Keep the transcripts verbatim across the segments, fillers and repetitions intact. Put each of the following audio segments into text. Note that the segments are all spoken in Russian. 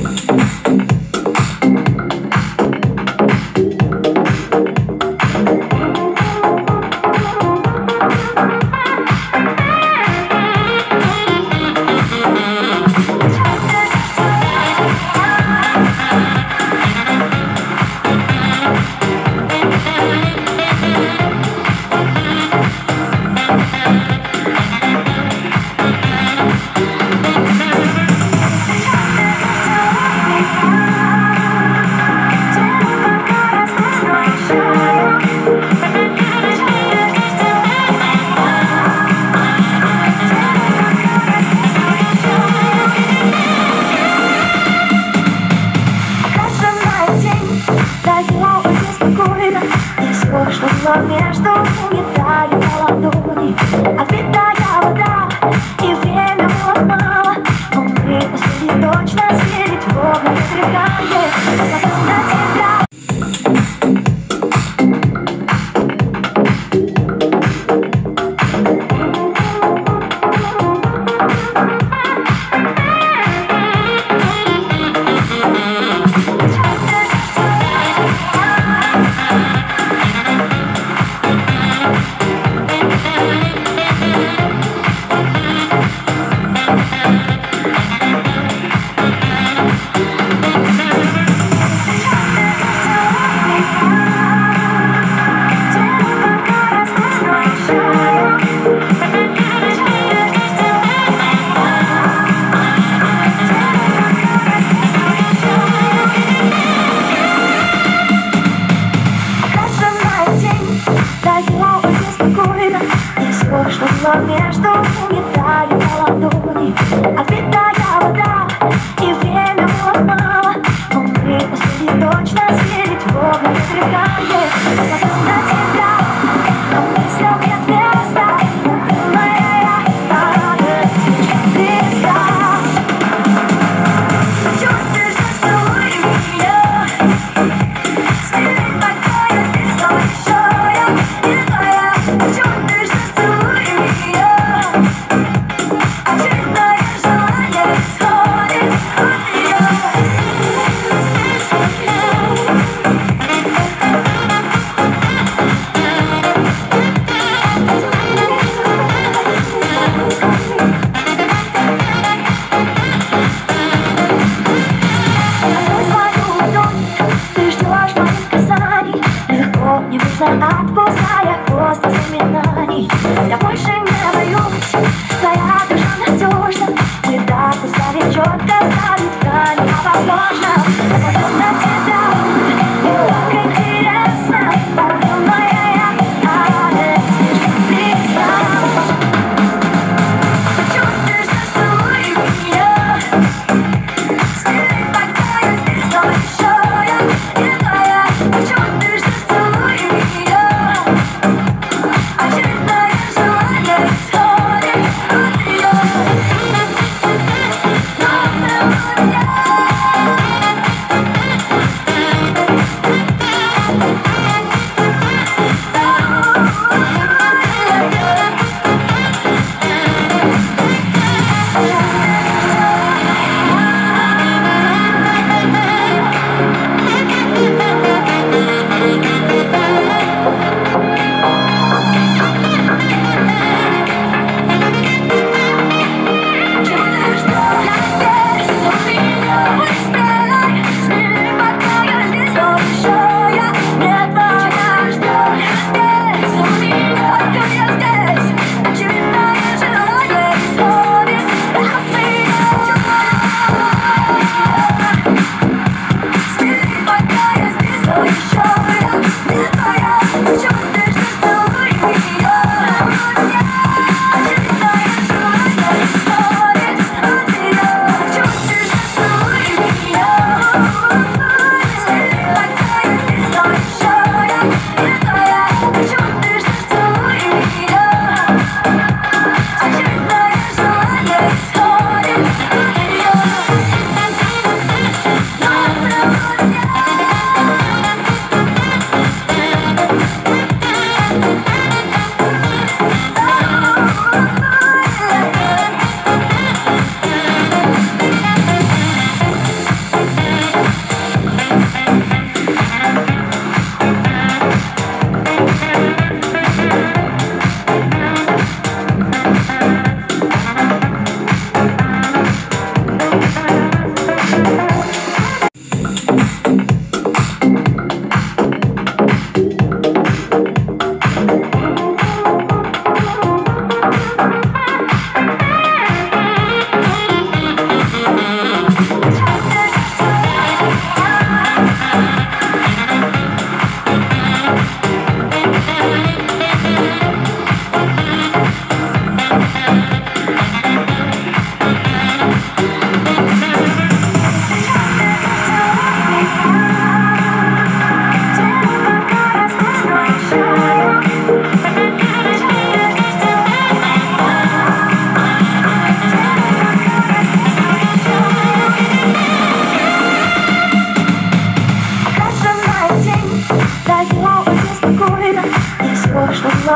Между ними тает на ладони отбитая вода, и время было мало, но мы успели точно сверить вовремя сверкает. Посмотрю на тебя.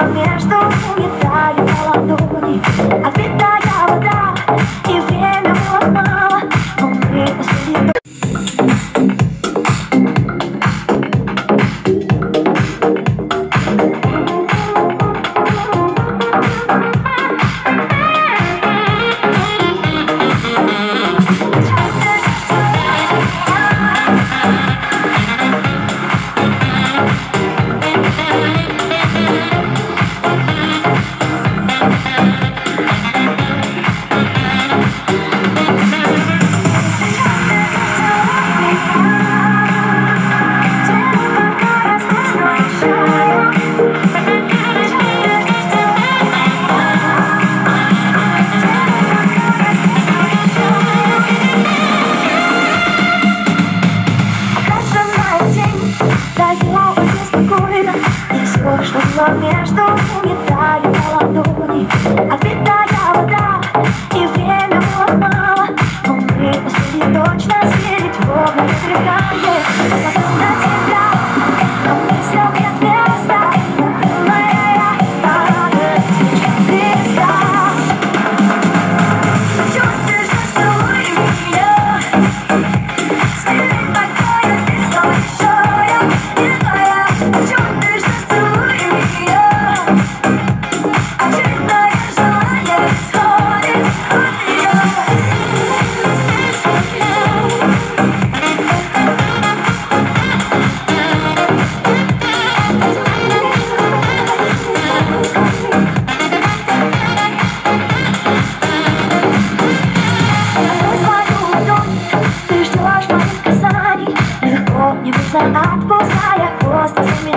между уметали на ладони. Отбитая вода, и время было мало, но мы успели. Что было между уметали на ладони. Отбитая вода, и время было мало, но мы успели точно сверить ровно сверкание. Посмотрел на тебя, но мыслям нет места. Моя радость слишком близко. Чувствуешь, что целуй меня. Сверить покоя, здесь снова еще я не твоя. Чувствуешь, что целуй меня. Очередное желание исходит от меня. Открой свою ладонь, ты ждешь моих касаний. Легко, не нужно отпуская хвост за меня.